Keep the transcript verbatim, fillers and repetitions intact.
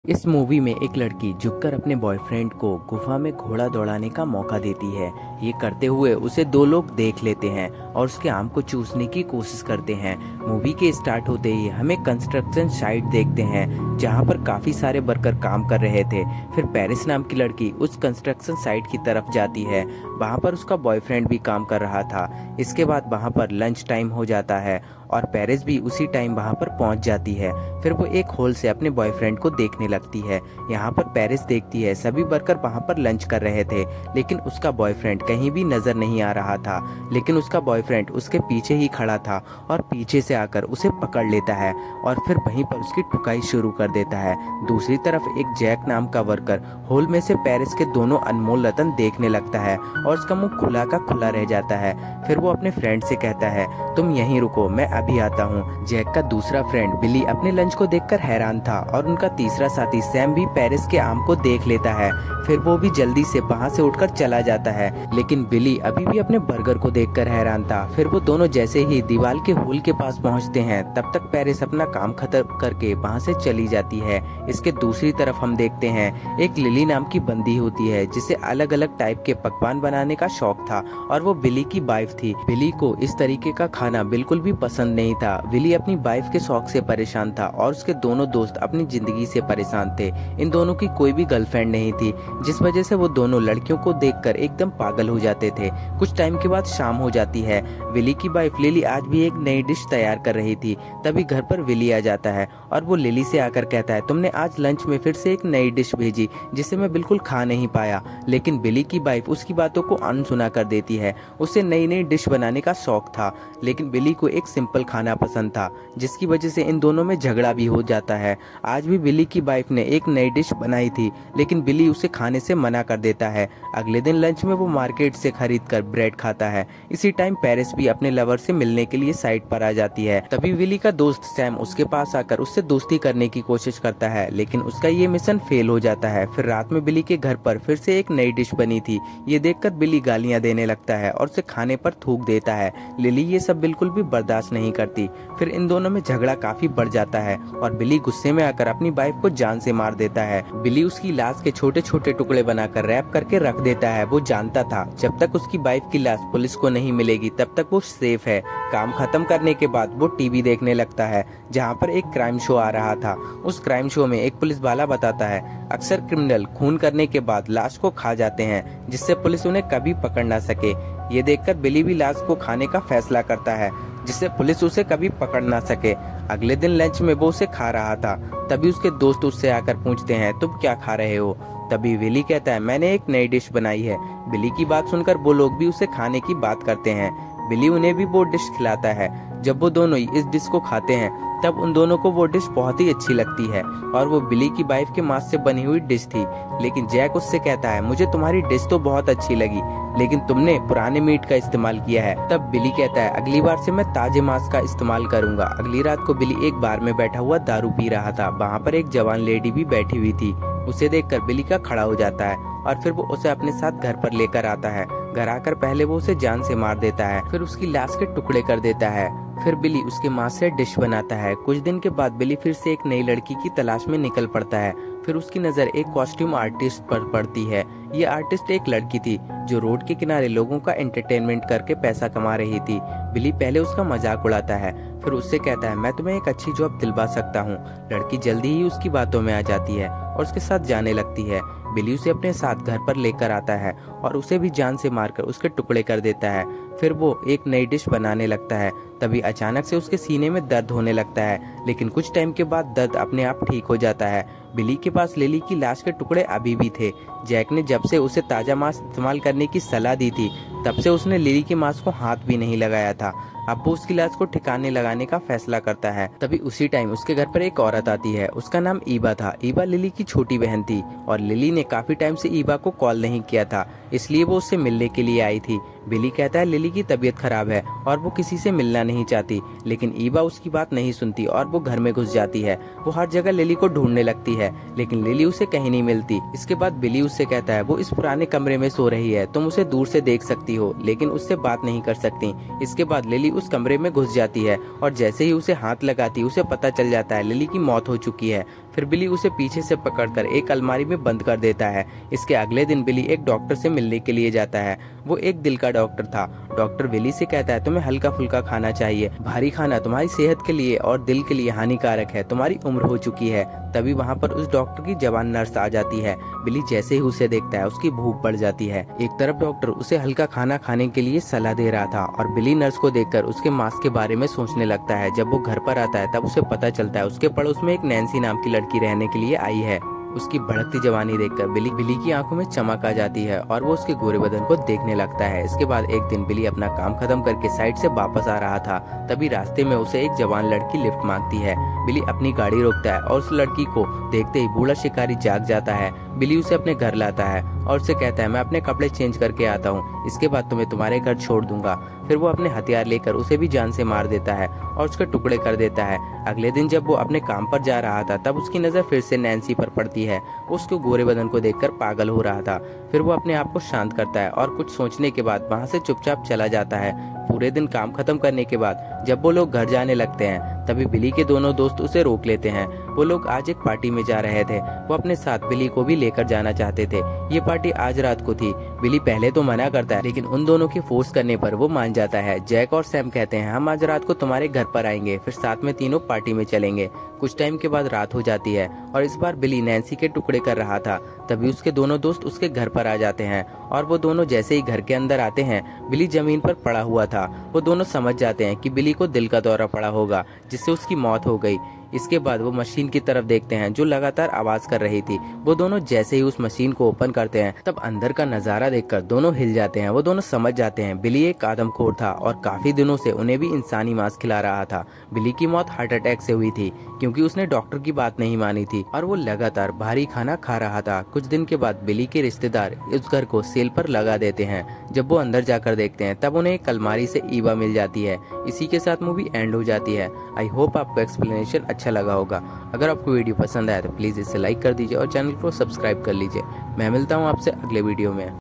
इस मूवी में एक लड़की झुककर अपने बॉयफ्रेंड को गुफा में घोड़ा दौड़ाने का मौका देती है। ये करते हुए उसे दो लोग देख लेते हैं और उसके आम को चूसने की कोशिश करते हैं। मूवी के स्टार्ट होते ही हमें कंस्ट्रक्शन साइट देखते हैं जहां पर काफी सारे वर्कर काम कर रहे थे। फिर पेरिस नाम की लड़की उस कंस्ट्रक्शन साइट की तरफ जाती है। वहां पर उसका बॉयफ्रेंड भी काम कर रहा था। इसके बाद वहां पर लंच टाइम हो जाता है और पेरिस भी उसी टाइम वहां पर पहुंच जाती है। फिर वो एक होल से अपने बॉयफ्रेंड को देखने लगती है। यहाँ पर पेरिस देखती है सभी वर्कर वहां पर लंच कर रहे थे, लेकिन उसका बॉयफ्रेंड कहीं भी नजर नहीं आ रहा था। लेकिन उसका बॉयफ्रेंड उसके पीछे ही खड़ा था और पीछे से आकर उसे पकड़ लेता है और फिर वहीं पर उसकी ठुकाई शुरू कर देता है। दूसरी तरफ एक जैक नाम का वर्कर होल में से पेरिस के दोनों अनमोल रतन देखने लगता है और उसका मुंह खुला का खुला रह जाता है। फिर वो अपने फ्रेंड से कहता है, तुम यहीं रुको, मैं अभी आता हूँ। जैक का दूसरा फ्रेंड बिली अपने लंच को देखकर हैरान था और उनका तीसरा साथी सैम भी पेरिस के आम को देख लेता है। फिर वो भी जल्दी से वहाँ से उठकर चला जाता है, लेकिन बिली अभी भी अपने बर्गर को देखकर हैरान था। फिर वो दोनों जैसे ही दीवार के होल के पास पहुँचते हैं, तब तक पेरिस अपना काम खत्म करके वहाँ से चली जाती है। इसके दूसरी तरफ हम देखते हैं एक लिली नाम की बंदी होती है जिसे अलग अलग टाइप के पकवान बनाने का शौक था और वो बिली की वाइफ थी। बिली को इस तरीके का खाना बिल्कुल भी पसंद नहीं था। बिली अपनी वाइफ के शौक से परेशान था और उसके दोनों दोस्त अपनी जिंदगी से परेशान थे। इन दोनों की कोई भी गर्लफ्रेंड नहीं थी, जिस वजह से वो दोनों लड़कियों को देखकर एकदम पागल हो जाते थे। कुछ टाइम के बाद शाम हो जाती है। विली की वाइफ लिली आज भी एक नई डिश तैयार कर रही थी। तभी घर पर विली आ जाता है और वो लिली से आकर कहता है, तुमने आज लंच में फिर से एक नई डिश भेजी जिसे मैं बिल्कुल खा नहीं पाया। लेकिन बिली की वाइफ उसकी बातों को अनसुना कर देती है। उसे नई नई डिश बनाने का शौक था, लेकिन बिली को एक सिंपल खाना पसंद था, जिसकी वजह से इन दोनों में झगड़ा भी हो जाता है। आज भी बिली की वाइफ ने एक नई डिश बनाई थी, लेकिन बिली उसे खाने से मना कर देता है। अगले दिन लंच में वो मार्केट से खरीद कर ब्रेड खाता है। इसी टाइम पेरिस भी अपने लवर से मिलने के लिए साइट पर आ जाती है। तभी विली का दोस्त सैम उसके पास आकर उससे दोस्ती करने की कोशिश करता है, लेकिन उसका ये मिशन फेल हो जाता है। फिर रात में बिली के घर पर फिर से एक नई डिश बनी थी। ये देखकर बिली गालियां देने लगता है और उसे खाने पर थूक देता है। लिली ये सब बिल्कुल भी बर्दाश्त नहीं करती। फिर इन दोनों में झगड़ा काफी बढ़ जाता है और बिली गुस्से में आकर अपनी वाइफ को जान से मार देता है। बिली उसकी लाश के छोटे छोटे टुकड़े बनाकर रैप करके रख देता है। वो जानता था जब तक उसकी वाइफ की लाश पुलिस को नहीं मिलेगी तब तक वो सेफ है। काम खत्म करने के बाद वो टीवी देखने लगता है, जहाँ पर एक क्राइम शो आ रहा था। उस क्राइम शो में एक पुलिस वाला बताता है, अक्सर क्रिमिनल खून करने के बाद लाश को खा जाते हैं, जिससे पुलिस उन्हें कभी पकड़ ना सके। ये देखकर बिली भी लाश को खाने का फैसला करता है, जिससे पुलिस उसे कभी पकड़ ना सके। अगले दिन लंच में वो उसे खा रहा था। तभी उसके दोस्त उससे आकर पूछते हैं, तुम क्या खा रहे हो? तभी विली कहता है, मैंने एक नई डिश बनाई है। बिली की बात सुनकर वो लोग भी उसे खाने की बात करते हैं। बिली उन्हें भी वो डिश खिलाता है। जब वो दोनों इस डिश को खाते हैं तब उन दोनों को वो डिश बहुत ही अच्छी लगती है और वो बिली की वाइफ के मांस से बनी हुई डिश थी। लेकिन जैक उससे कहता है, मुझे तुम्हारी डिश तो बहुत अच्छी लगी, लेकिन तुमने पुराने मीट का इस्तेमाल किया है। तब बिली कहता है, अगली बार से मैं ताजे मांस का इस्तेमाल करूंगा। अगली रात को बिली एक बार में बैठा हुआ दारू पी रहा था। वहाँ पर एक जवान लेडी भी बैठी हुई थी। उसे देखकर बिली का खड़ा हो जाता है और फिर वो उसे अपने साथ घर पर लेकर आता है। घर आकर पहले वो उसे जान से मार देता है, फिर उसकी लाश के टुकड़े कर देता है। फिर बिली उसके मांस से डिश बनाता है। कुछ दिन के बाद बिली फिर से एक नई लड़की की तलाश में निकल पड़ता है। फिर उसकी नजर एक कॉस्ट्यूम आर्टिस्ट पर पड़ती है। ये आर्टिस्ट एक लड़की थी जो रोड के किनारे लोगों का एंटरटेनमेंट करके पैसा कमा रही थी। बिली पहले उसका मजाक उड़ाता है, फिर उससे कहता है, मैं तुम्हें एक अच्छी जॉब दिलवा सकता हूँ। लड़की जल्दी ही उसकी बातों में आ जाती है और उसके साथ जाने लगती है। बिली उसे अपने साथ घर पर लेकर आता है और उसे भी जान से मारकर उसके टुकड़े कर देता है। फिर वो एक नई डिश बनाने लगता है। तभी अचानक से उसके सीने में दर्द होने लगता है, लेकिन कुछ टाइम के बाद दर्द अपने आप ठीक हो जाता है। बिली के पास लिली की लाश के टुकड़े अभी भी थे। जैक ने जब से उसे ताजा मांस इस्तेमाल करने की सलाह दी थी, तब से उसने लिली के मांस को हाथ भी नहीं लगाया था। अब वो उसकी लाश को ठिकाने लगाने का फैसला करता है। तभी उसी टाइम उसके घर पर एक औरत आती है। उसका नाम ईबा था। ईबा लिली की छोटी बहन थी और लिली ने काफी टाइम से ईबा को कॉल नहीं किया था, इसलिए वो उससे मिलने के लिए आई थी। बिली कहता है लिली की तबीयत खराब है और वो किसी से मिलना नहीं चाहती, लेकिन ईबा उसकी बात नहीं सुनती और वो घर में घुस जाती है। वो हर जगह लिली को ढूंढने लगती है, लेकिन लिली उसे कहीं नहीं मिलती। इसके बाद बिली उससे कहता है, वो इस पुराने कमरे में सो रही है, तुम उसे दूर से देख सकती हो, लेकिन उससे बात नहीं कर सकती। इसके बाद लिली उस कमरे में घुस जाती है और जैसे ही उसे हाथ लगाती उसे पता चल जाता है लिली की मौत हो चुकी है। फिर बिली उसे पीछे से पकड़कर एक अलमारी में बंद कर देता है। इसके अगले दिन बिली एक डॉक्टर से मिलने के लिए जाता है। वो एक दिल का डॉक्टर था। डॉक्टर बिली से कहता है तुम्हें हल्का फुल्का खाना चाहिए, भारी खाना तुम्हारी सेहत के लिए और दिल के लिए हानिकारक है, तुम्हारी उम्र हो चुकी है। तभी वहाँ पर उस डॉक्टर की जवान नर्स आ जाती है। बिली जैसे ही उसे देखता है उसकी भूख बढ़ जाती है। एक तरफ डॉक्टर उसे हल्का खाना खाने के लिए सलाह दे रहा था और बिली नर्स को देखकर उसके मास्क के बारे में सोचने लगता है। जब वो घर पर आता है तब उसे पता चलता है उसके पड़ोस में एक नैन्सी नाम की लड़की रहने के लिए आई है। उसकी भड़कती जवानी देखकर बिली बिली की आंखों में चमक आ जाती है और वो उसके गोरे बदन को देखने लगता है। इसके बाद एक दिन बिली अपना काम खत्म करके साइड से वापस आ रहा था। तभी रास्ते में उसे एक जवान लड़की लिफ्ट मांगती है। बिली अपनी गाड़ी रोकता है और उस लड़की को देखते ही बूढ़ा शिकारी जाग जाता है। बिली उसे अपने घर लाता है और उसे कहता है मैं अपने कपड़े चेंज करके आता हूँ, इसके बाद तुम्हें तुम्हारे घर छोड़ दूंगा। फिर वो अपने हथियार लेकर उसे भी जान से मार देता है और उसके टुकड़े कर देता है। अगले दिन जब वो अपने काम पर जा रहा था तब उसकी नजर फिर से नैन्सी पर पड़ती है। वो उसके गोरे बदन को देखकर पागल हो रहा था। फिर वो अपने आप को शांत करता है और कुछ सोचने के बाद वहाँ से चुपचाप चला जाता है। पूरे दिन काम खत्म करने के बाद जब वो लोग घर जाने लगते हैं तभी बिली के दोनों दोस्त उसे रोक लेते हैं। वो लोग आज एक पार्टी में जा रहे थे। वो अपने साथ बिली को भी लेकर जाना चाहते थे। ये पार्टी आज रात को थी। बिली पहले तो मना करता है लेकिन उन दोनों के फोर्स करने पर वो मान जाता है। जैक और सैम कहते हैं हम आज रात को तुम्हारे घर पर आएंगे, फिर साथ में तीनों पार्टी में चलेंगे। कुछ टाइम के बाद रात हो जाती है और इस बार बिली नैन्सी के टुकड़े कर रहा था। तभी उसके दोनों दोस्त उसके घर पर आ जाते हैं और वो दोनों जैसे ही घर के अंदर आते हैं बिली जमीन पर पड़ा हुआ था। वो दोनों समझ जाते हैं कि बिली को दिल का दौरा पड़ा होगा जिससे उसकी मौत हो गई। इसके बाद वो मशीन की तरफ देखते हैं जो लगातार आवाज कर रही थी। वो दोनों जैसे ही उस मशीन को ओपन करते हैं तब अंदर का नजारा देखकर दोनों हिल जाते हैं। वो दोनों समझ जाते हैं बिली एक आदमखोर था और काफी दिनों से उन्हें भी इंसानी मांस खिला रहा था। बिली की मौत हार्ट अटैक से हुई थी क्योंकि उसने डॉक्टर की बात नहीं मानी थी और वो लगातार भारी खाना खा रहा था। कुछ दिन के बाद बिली के रिश्तेदार इस घर को सेल पर लगा देते हैं। जब वो अंदर जाकर देखते हैं तब उन्हें एक अलमारी से ईवा मिल जाती है। इसी के साथ मूवी एंड हो जाती है। आई होप आपको एक्सप्लेनेशन अच्छा लगा होगा। अगर आपको वीडियो पसंद आया तो प्लीज इसे लाइक कर दीजिए और चैनल को सब्सक्राइब कर लीजिए। मैं मिलता हूँ आपसे अगले वीडियो में।